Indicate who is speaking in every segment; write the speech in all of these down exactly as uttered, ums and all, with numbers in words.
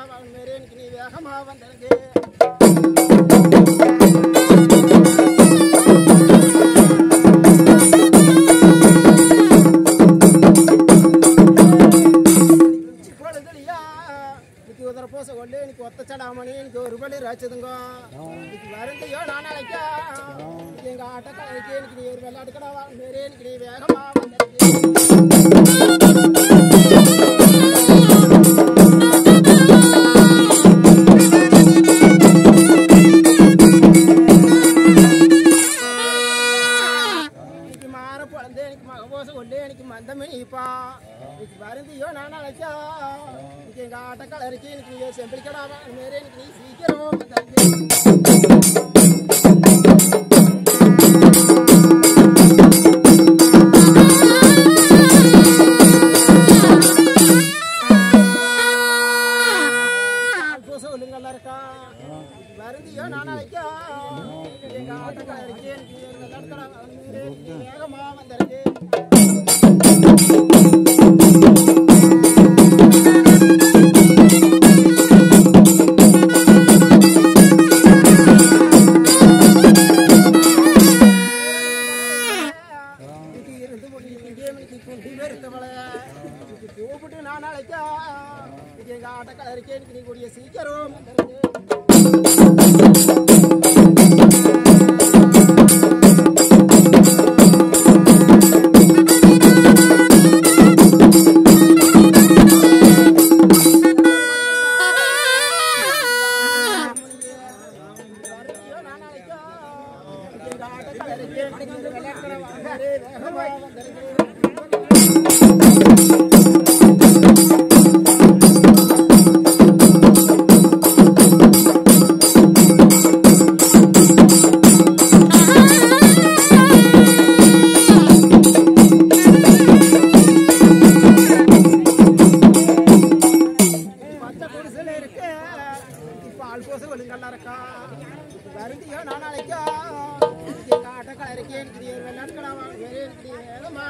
Speaker 1: மேரே இன்னைக்கு நீ வேகமா வந்தனக்கு உதர போச கொள்ளு இன்னைக்கு ஒத்த சடாமணி இன்னைக்கு ஒரு பலி ராச்சதுங்க இன்னைக்கு வருந்தையோ நான் நாளைக்கா இன்னைக்கு எங்க ஆட்டக்காரருக்கு இன்னைக்கு நீ ஒரு விளையாட்டு கடாவா மேரே இன்னைக்கு நீ வேகமா இன்னைக்கு மாற பொழந்து எனக்கு மக போச கொள்ளு எனக்கு மந்தமணிப்பா இன்னைக்கு வருந்தையோ நான் நாளைக்கா எங்க ஆட்டக்காரருக்கு இன்னைக்கு நீ செம்பிள் கடாவா மேரே இன்னைக்கு நீ சீக்கிரம் சொல்லுங்க இருக்கா வருந்தியோ நாளைக்கா எங்க ஆட்டக்காரருக்கு எனக்கு வேகமா வந்திருக்கு கூப்பிட்டு நான் நாளைக்கா எங்க ஆட்டக்காரருக்கு எனக்கு நீ கூடிய சீக்கிரம் வருந்தியோ நான் நாளைக்கா எங்க ஆட்டக்காரருக்கு எனக்கு நீ ஒரு விளையாட்டு கடாவா மேரே இன்னைக்கு நீ வேகமா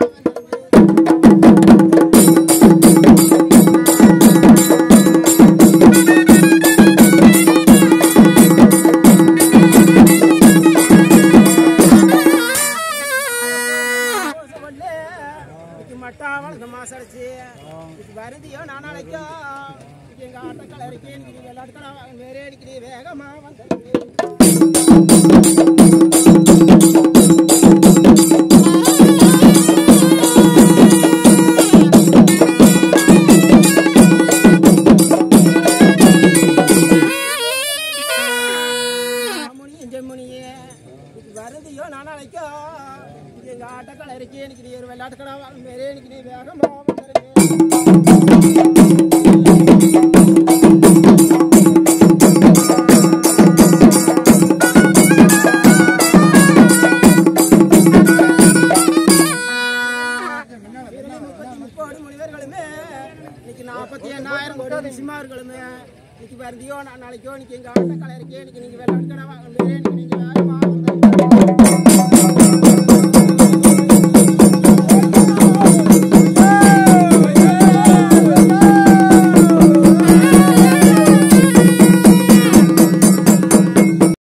Speaker 1: மட்டாவள மாசடிச்சு வருந்தியோ நான் நாளைக்கா எங்க ஆட்டக்காரருக்கு எனக்கு நீ விளையாட்டு கடாவா மேரே இன்னைக்கு நீ வேகமா வந்திருக்கு வருந்தியோ நான் நாளைக்கா எங்க ஆட்டக்காரருக்கு எனக்கு நீ ஒரு விளையாட்டு கடாவா மேரே இன்னைக்கு நீ வேகமா முப்பது மனிதர்களுமே இன்னைக்கு நாற்பத்தி எண்ணாயிரம் கோடி சிம்மார்களுமே இன்னைக்கு வருந்தியோ நான் நாளைக்கோ இன்னைக்கு எங்க ஆட்டக்காரருக்கு இன்னைக்கு நீங்க விளையாட்டு கடாவா மேரே இன்னைக்கு நீங்க